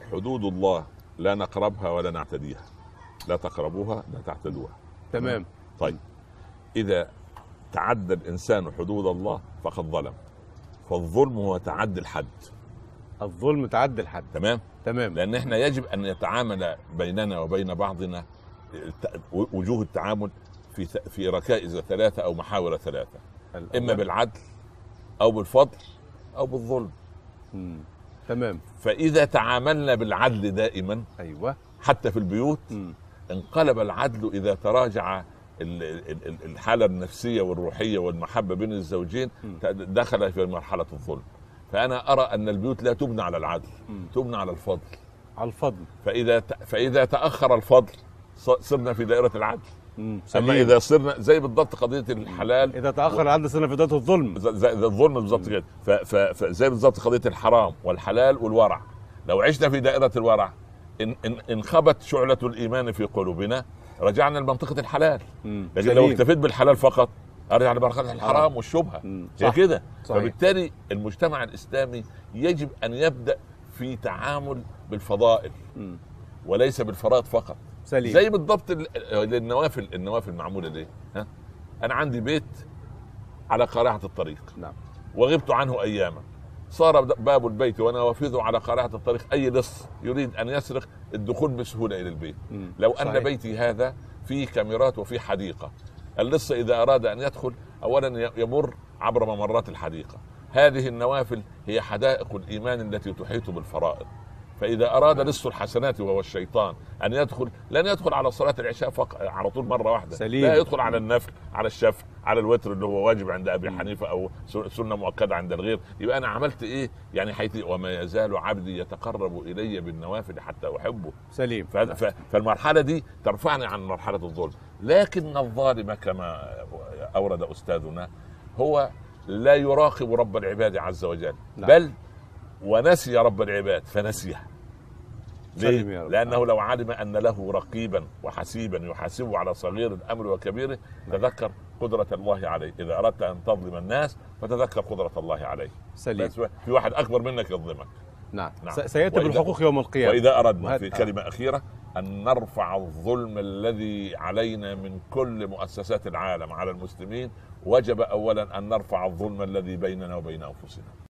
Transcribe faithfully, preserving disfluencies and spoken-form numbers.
حدود الله لا نقربها ولا نعتديها، لا تقربوها لا تعتدوها. تمام. طيب إذا تعدى الإنسان حدود الله فقد ظلم، فالظلم هو تعدي الحد. الظلم تعدي الحد. تمام تمام. لأن احنا يجب أن يتعامل بيننا وبين بعضنا وجوه التعامل في في ركائز ثلاثة أو محاور ثلاثة، إما بالعدل أو بالفضل أو بالظلم. مم. تمام. فإذا تعاملنا بالعدل دائما أيوة حتى في البيوت مم. انقلب العدل إذا تراجع الحالة النفسية والروحية والمحبة بين الزوجين دخل في مرحلة الظلم. فأنا أرى أن البيوت لا تبنى على العدل، تبنى على الفضل. على الفضل. فإذا فإذا تأخر الفضل صرنا في دائرة العدل. أما إذا صرنا زي بالضبط قضية الحلال، إذا تأخر العدل صرنا في دائرة الظلم. زي الظلم بالضبط كده. فزي بالضبط قضية الحرام والحلال والورع. لو عشنا في دائرة الورع إن إن انخبت شعلة الإيمان في قلوبنا رجعنا لمنطقة الحلال. لكن لو اكتفيت بالحلال فقط ارجع لمرحله الحرام والشبهه. هي كده. فبالتالي المجتمع الاسلامي يجب ان يبدا في تعامل بالفضائل م. وليس بالفرائض فقط. سليم. زي بالضبط النوافل النوافل معموله ليه؟ ها؟ انا عندي بيت على قارعه الطريق. نعم. وغبت عنه اياما، صار باب البيت ونوافذه على قارعه الطريق، اي لص يريد ان يسرق الدخول بسهوله الى البيت. م. لو صحيح. ان بيتي هذا فيه كاميرات وفيه حديقه، اللص إذا أراد أن يدخل أولا يمر عبر ممرات الحديقة. هذه النوافل هي حدائق الإيمان التي تحيط بالفرائض. فإذا أراد لص الحسنات وهو الشيطان أن يدخل لن يدخل على صلاة العشاء فقط على طول مرة واحدة. سليم. لا، يدخل على النفل، على الشفع، على الوتر اللي هو واجب عند أبي حنيفة أو سنة مؤكدة عند الغير. يبقى أنا عملت إيه يعني؟ حيث وما يزال عبدي يتقرب إلي بالنوافل حتى أحبه. سليم. فالمرحلة دي ترفعني عن مرحلة الظلم. لكن الظالم كما أورد أستاذنا هو لا يراقب رب العباد عز وجل. لا. بل ونسي رب العباد فنسيه. ليه؟ لأنه لو علم أن له رقيبا وحسيبا يحاسبه على صغير الأمر وكبيره تذكر قدرة الله عليه. إذا أردت أن تظلم الناس فتذكر قدرة الله عليه. سليم. في واحد أكبر منك يظلمك. نعم, نعم. سيأتي بالحقوق يوم القيامة. وإذا أردنا في كلمة أخيرة أن نرفع الظلم الذي علينا من كل مؤسسات العالم على المسلمين، وجب أولا أن نرفع الظلم الذي بيننا وبين أنفسنا.